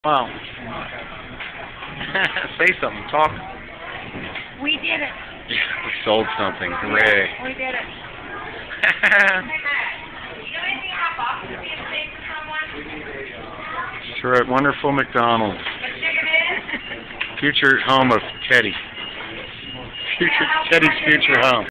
Wow. Say something. Talk. We did it. Yeah, we sold something. Hooray. We did it. We're at wonderful McDonald's. Future home of Teddy. Teddy's future home.